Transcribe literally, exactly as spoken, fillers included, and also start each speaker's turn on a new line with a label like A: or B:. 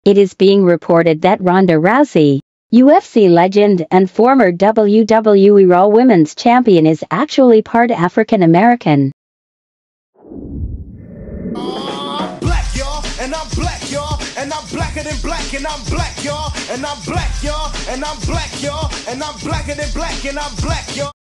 A: It is being reported that Ronda Rousey, U F C legend and former W W E Raw Women's Champion, is actually part African American.
B: I'm black, y'all, and I'm black, y'all, and I'm blacker than black, and I'm black, y'all, and I'm black, y'all, and I'm black, y'all, and I'm blacker than black, and I'm black, y'all.